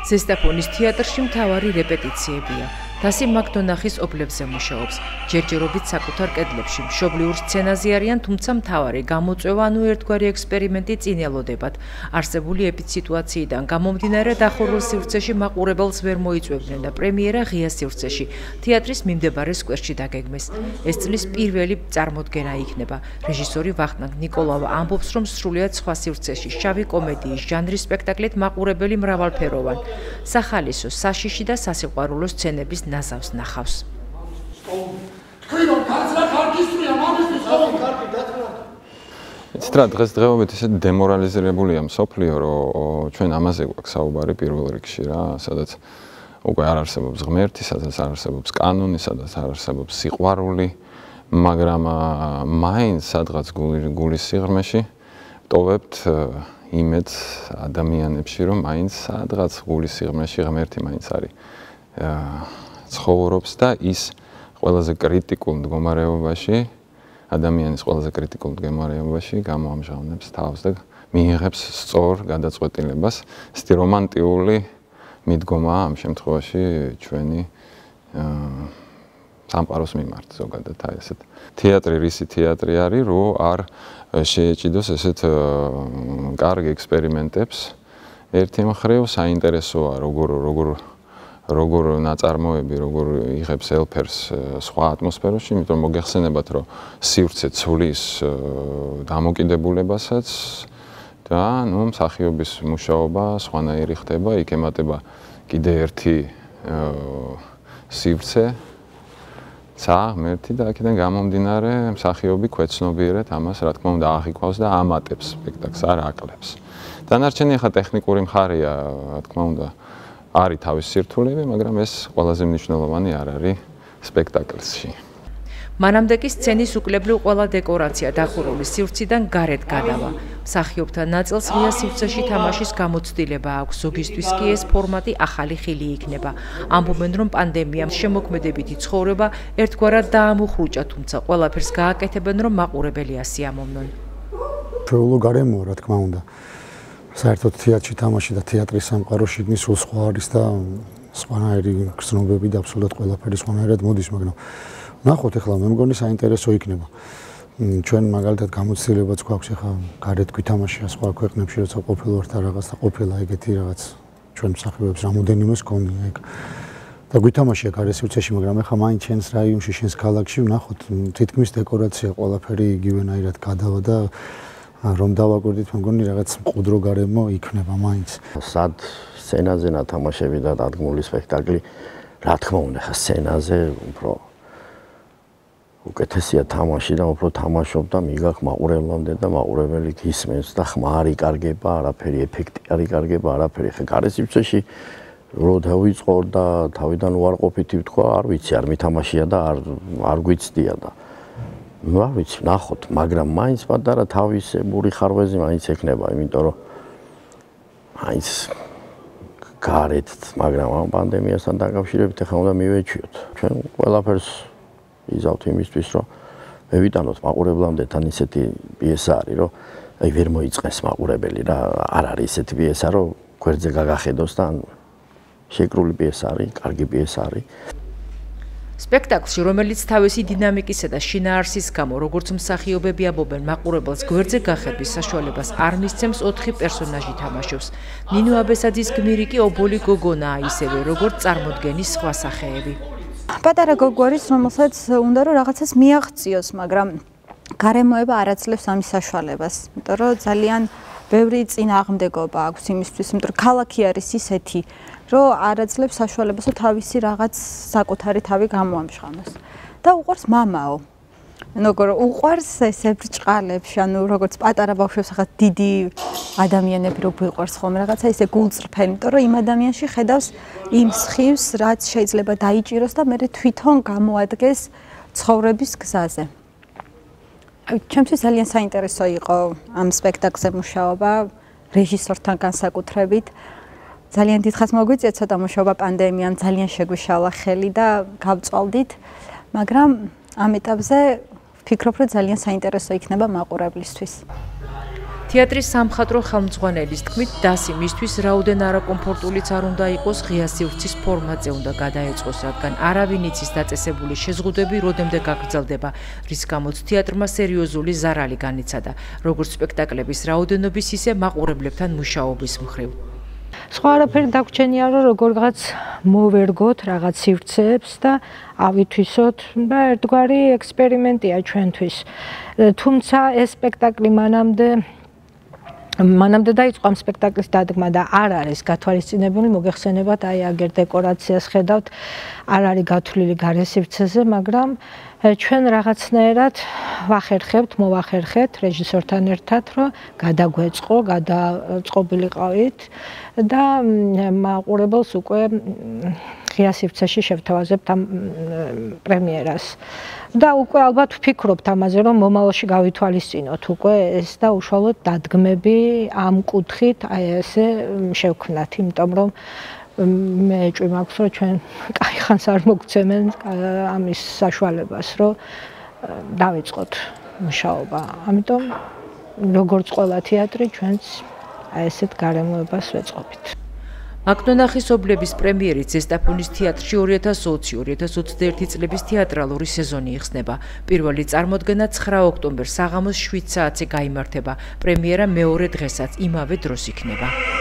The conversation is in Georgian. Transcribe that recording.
ზესტაფონის თეატრში მთავარი რეპეტიციებია. დასი მაკდონახის ობლებზე მუშაობს. ჯერჯერობით საკუთარ კედლებში მშობლიურ სცენაზე არიან, თუმცა მთავარი გამოწვევა ანუ ერთგვარი ექსპერიმენტი წინ ელოდებათ. არსებული ეპიდსიტუაციიდან გამომდინარე დახურულ სივრცეში მაყურებელს ვერ მოიწვევდნენ და პრემიერა ღია სივრცეში, თეატრის მიმდებარე სკვერში დაგეგმეს. ეს წლის პირველი წარმოდგენა იქნება. რეჟისორი ვახტანგ ნიკოლავა ამბობს, რომ სრულიად სხვა სივრცეში, შავი კომედიის ჟანრის სპექტაკლით მაყურებელი მრავალფეროვან. სახალისო, საშიში და სასიყვარულო სცენების ნაზავს ნახავს. Იცით რა, დღესდღეობით ისე დემორალიზირებულია მსოფლიო, რომ ჩვენ ამაზე გვაქვს საუბარი პირველ რიგში რა, სადაც უკვე არ არსებობს ღმერთი, სადაც არ არსებობს კანონი, სადაც არ არსებობს სიყვარული, მაგრამ მაინც სადღაც გულის სიღრმეში ვტოვებთ იმედს ადამიანებში, რომ მაინც სადღაც გულის სიღრმეში ღმერთი მაინც არის. ცხოვრობს და ის ყველაზე კრიტიკულ მდგომარეობაში, ადამიანის ყველაზე კრიტიკულ მდგომარეობაში გამოამჟღავნებს თავს და მიიღებს სწორ გადაწყვეტილებას. ესეთი რომანტიული მიდგომაა ამ შემთხვევაში ჩვენი სამყაროს მიმართ ზოგადად აი ესეთ. თეატრი რისი თეატრი არის, რომ არ შეეჭიდოს ესეთ კარგ ექსპერიმენტებს. ერთი მხრივ საინტერესოა როგორ ნაწარმოები, როგორ იღებს ელფერს სხვა ატმოსფეროში, იმიტომ რომ მოგეხსენებათ, რომ სივრცე ცვლის დამოკიდებულებასაც და მსახიობის მუშაობა სხვანაირი ხდება, იქ ემატება კიდე ერთი სივრცე, ღმერთი და აქედან გამომდინარე მსახიობი ქვეცნობიერად ამას რა თქმა უნდა აღიქვავს და ამატებს სპექტაკლს, არ აკლებს. დანარჩენი ახლა ტექნიკური მხარეა, რა თქმა უნდა, არის თავის სირთულეები, მაგრამ ეს ყველაზე მნიშვნელოვანი არ არის სპექტაკლში. მანამდე კი სცენის უკლებრივ ყველა დეკორაცია დახურული სივრციდან გარეთ გადავა. მსახიობთა ნაწილს ღია სივრცეში თამაშის გამოცდილება აქვს, ზოგისთვის კი ეს ფორმატი ახალი ხილი იქნება. ამბობენ, რომ პანდემიამ შემოქმედებითი ცხოვრება ერთგვარად დაამუხრუჭა, თუმცა ყველაფერს გააკეთებენ, რომ მაყურებელი ასიამოვნონ. ჩვეულო გარემოა, რა თქმა უნდა. საერთოდ თეატრში თამაში და თეატრის სამყარო შიგნით სულ სხვა არის და სხვანაირი გრძნობები და აბსოლუტურად ყველაფერი სხვანაირად მოდის, მაგრამ ნახოთ ახლა მე მგონი საინტერესო იქნება. ჩვენ მაგალითად გამოცდილებაც გვაქვს ახლა გარეთ გვითამაშია სხვა ქვეყნებში, როცა ყოფილვართ და რაღაც და ყოფილა ეგეთი რაღაც ჩვენ მსახიობებს რამოდენიმეს გქონია ეგ. და გვითამაშია გარეთ სივრცეში, მაგრამ ახლა მაინც ჩვენს რაიონში, ჩვენს ქალაქში ვნახოთ თითქმის დეკორაცია ყველაფერი იგივენაირად გადავა და რომ დავაკვირდით, მე მგონი რაღაც მყუდრო გარემო იქნება მაინც. სად სცენაზე ნათამაშები და დადგმული სპექტაკლი, რა თქმა უნდა, ხა სცენაზე უფრო უკეთესია თამაში და უფრო თამაშობ და მიგაქ მაყურებლამდე და მაყურებელი გისმენს და ხმა არ იკარგება, არაფერი ეფექტი არ იკარგება, არაფერი. ხა გარეთ სივრცეში რო დავიწყო და თავიდან უარყოფითი ვთქვა, არ ვიცი, არ მითამაშია და არ გვიცდია და არ ვიცი, ნახოთ, მაგრამ მაინც პატარა თავისებური ხარვეზი მაინც ექნება, იმიტომ რომ მაინც გარეთ, მაგრამ ამ პანდემიასთან დაკავშირებით ახლა უნდა მივეჩვიოთ. ჩვენ ყველაფერს იზავთ იმისთვის, რომ მე ვიტანოთ მაყურებლამდე თან ისეთი პიესა არის, რომ აი ვერ მოიწყენს მაყურებელი რა, არ არის ისეთი პიესა, რომ გვერდზე გაგახედოს და შეკრული პიესა არის, კარგი პიესა არის. სპექტაკლში, რომელიც თავისი დინამიკისა და შინაარსის გამო, როგორც მსახიობები ამბობენ, მაყურებელს გვერდზე გახედვის საშუალებას არ მისცემს 4 პერსონაჟი თამაშობს. ნინო აბესაძის გმირი კი ობოლი გოგონაა, ისევე როგორც წარმოდგენის სხვა სახეები. პატარა გოგო არის, რომელსაც უნდა რომ რაღაცას მიაღწიოს, მაგრამ გარემოება არ აძლევს ამის საშუალებას. იმიტომ რომ ძალიან ბევრი წინააღმდეგობა აქვს იმისთვის, იმიტომ რომ ქალაქი არის ისეთი, რომ არ აძლევს საშუალებას, რომ თავისი რაღაც საკუთარი თავი გამოამჟღავნოს. და უყვარს მამაო. როგორ უყვარს ესე ბრჭყალებში, ანუ როგორც პატარა ბავშვებს ახლა დიდი ადამიანები რო გვიყვარს ხოლმე, რაღაცა ისე გულწრფელი, იმიტომ რომ იმ ადამიანში ხედავს იმ სხივს, რაც შეიძლება დაიჭიროს და მერე თვითონ გამოადგეს ცხოვრების გზაზე. ჩემთვის ძალიან საინტერესო იყო ამ სპექტაკლზე მუშაობა, რეჟისორთან განსაკუთრებით. ძალიან დიდხანს მოგვიწია ცოტა მუშაობა პანდემიამ, ძალიან შეგვიშალა ხელი და გავწვალდით, მაგრამ ამ ეტაპზე ვფიქრობ, რომ ძალიან საინტერესო იქნება მაყურებლისთვის. თეატრის სამხატვრო ხელმძღვანელის თქმით, დასი მისთვის რაოდენ არაკომფორტულიც არ უნდა იყოს, ღია სივრცის ფორმატზე უნდა გადაეწყოს, რადგან არავინ იცის დაწესებული შეზღუდვები როდემდე გაგრძელდება, რის გამოც თეატრმა სერიოზული ზარალი განიცადა, როგორც სპექტაკლების რაოდენობის, ისე მაყურებლებთან მუშაობის მხრივ. სხვა არაფერი დაგვრჩენია, რომ როგორღაც მოვერგოთ რაღაც სივრცეებს და ავითვისოთ და ერთგვარი ექსპერიმენტია ჩვენთვის. თუმცა ეს სპექტაკლი მანამდე დაიწყო ამ სპექტაკლის დადგმა და არ არის გათვალისწინებული, მოგეხსენებათ, აი აგერ დეკორაციას ხედავთ, არ არის გათვლილი გარე სივრცეზე, მაგრამ ჩვენ რაღაცნაირად მოვახერხებთ რეჟისორთან ერთად, რომ გადაგვეწყო, გადაწყობილიყავით და მაყურებელს უკვე ღია სივრცეში შევთავაზებთ ამ პრემიერას. და უკვე ალბათ ვფიქრობთ ამაზე, რომ მომავალში გავითვალისწინოთ უკვე ეს და უშუალოდ დადგმები ამ კუთხით აი ესე შევქმნათ, იმიტომ რომ მე ეჭვი მაქვს, რომ ჩვენ კაი ხანს არ მოგცემენ ამის საშუალებას, რომ დავიწყოთ მუშაობა. ამიტომ როგორც ყველა თეატრი, ჩვენც აი ესეთ გარემოებას ვეწყობთ. მაკდონახის ობლების პრემიერით ზესტაფონის თეატრში 2020-2021 წლების თეატრალური სეზონი იხსნება. პირველი წარმოდგენა 9 ოქტომბერს საღამოს 7 საათზე გაიმართება. პრემიერა მეორე დღესაც იმავე დროს იქნება.